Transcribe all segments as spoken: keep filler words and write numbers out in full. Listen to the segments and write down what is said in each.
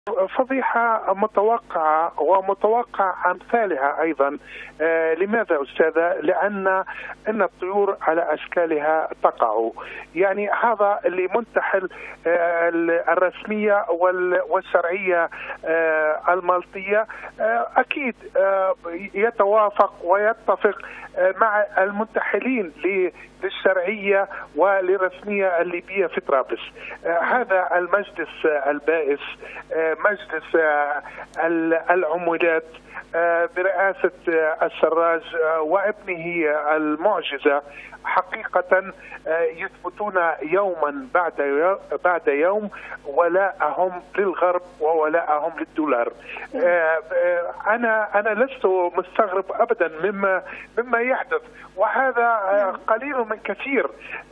فضيحة متوقعة ومتوقع أمثالها أيضا. آه لماذا أستاذة؟ لأن أن الطيور على أشكالها تقع، يعني هذا اللي منتحل آه الرسمية والشرعية آه المالطية آه أكيد آه يتوافق ويتفق آه مع المنتحلين للشرعية وللرسمية الليبية في طرابلس. آه هذا المجلس البائس آه مجلس العمولات برئاسة السراج وابنه المعجزة حقيقة يثبتون يوما بعد بعد يوم ولاءهم للغرب وولاءهم للدولار. انا انا لست مستغرب ابدا مما مما يحدث، وهذا قليل من كثير.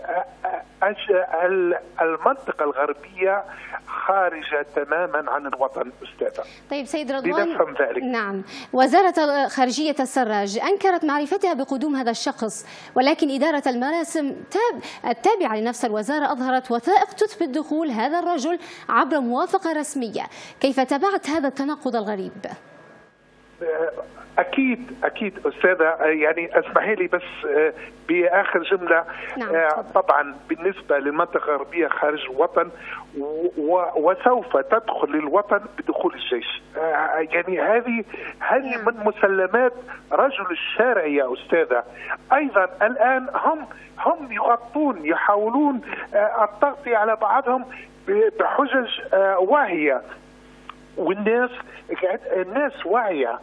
المنطقة الغربية خارجة تماما عن الوطن أستاذة. طيب سيد رضوان، لنفهم ذلك. نعم، وزارة خارجية السراج أنكرت معرفتها بقدوم هذا الشخص، ولكن إدارة المراسم التابعة لنفس الوزارة أظهرت وثائق تثبت دخول هذا الرجل عبر موافقة رسمية. كيف تابعت هذا التناقض الغريب؟ أكيد أكيد أستاذة، يعني اسمحي لي بس بآخر جملة. نعم. طبعا بالنسبة للمنطقة الغربية خارج الوطن وسوف تدخل للوطن بدخول الجيش، يعني هذه هذه من مسلمات رجل الشارع يا أستاذة. أيضا الآن هم هم يغطون، يحاولون التغطية على بعضهم بحجج واهية، والناس الناس واعية،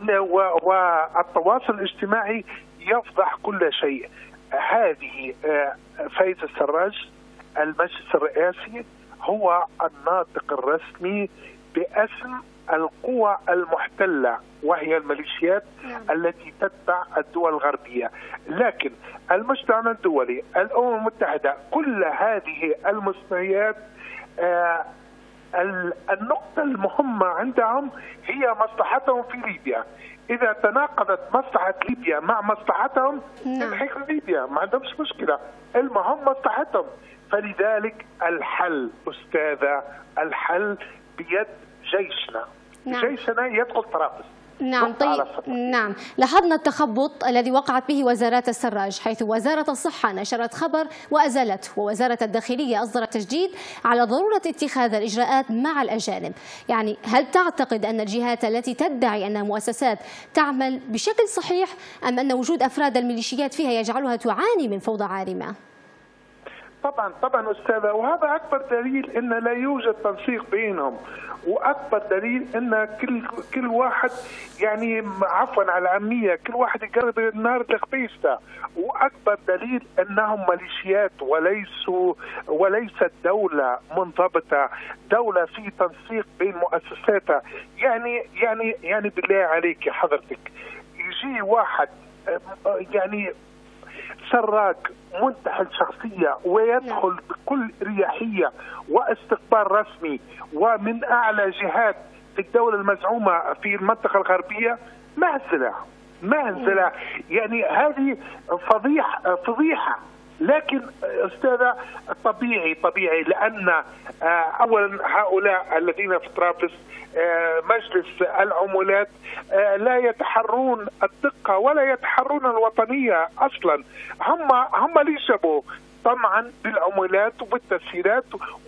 والتواصل الاجتماعي يفضح كل شيء. هذه فايز السراج المجلس الرئاسي هو الناطق الرسمي باسم القوى المحتلة وهي الميليشيات التي تتبع الدول الغربية، لكن المجتمع الدولي، الأمم المتحدة، كل هذه المستويات آه النقطة المهمة عندهم هي مصلحتهم في ليبيا. إذا تناقضت مصلحة ليبيا مع مصلحتهم تنحيق ليبيا، ما عندهمش مشكلة، المهم مصلحتهم. فلذلك الحل أستاذة، الحل بيد جيشنا. نعم. جيشنا يدخل طرابلس. نعم. طيب نعم، لاحظنا التخبط الذي وقعت به وزارات السراج، حيث وزارة الصحة نشرت خبر وأزالته، ووزارة الداخلية أصدرت تجديد على ضرورة اتخاذ الإجراءات مع الأجانب. يعني هل تعتقد أن الجهات التي تدعي أنها مؤسسات تعمل بشكل صحيح، أم أن وجود أفراد الميليشيات فيها يجعلها تعاني من فوضى عارمة؟ طبعا طبعا أستاذة، وهذا أكبر دليل أن لا يوجد تنسيق بينهم، واكبر دليل ان كل كل واحد يعني عفوا على العاميه كل واحد يقرب النار لخبيثته، واكبر دليل انهم ميليشيات وليسوا وليست دوله منضبطه، دوله في تنسيق بين مؤسساتها. يعني يعني يعني بالله عليك يا حضرتك، يجي واحد يعني سراق منتحل شخصية ويدخل بكل رياحية واستقبال رسمي ومن أعلى جهات في الدولة المزعومة في المنطقة الغربية، مهزلة مهزلة. يعني هذه فضيحة فضيحة. لكن أستاذة طبيعي طبيعي لأن أولا هؤلاء الذين في طرابلس مجلس العمولات لا يتحرون الدقة ولا يتحرون الوطنية أصلا. هم هم اللي جابوا طمعا بالعمولات وبالتسهيلات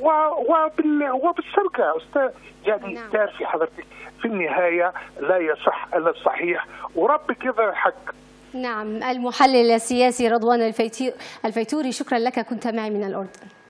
وبالسرقة أستاذ. يعني نعم. تعرفي حضرتك في النهاية لا يصح إلا الصحيح، وربك يظهر الحق. نعم، المحلل السياسي رضوان الفيتوري، شكرا لك، كنت معي من الأردن.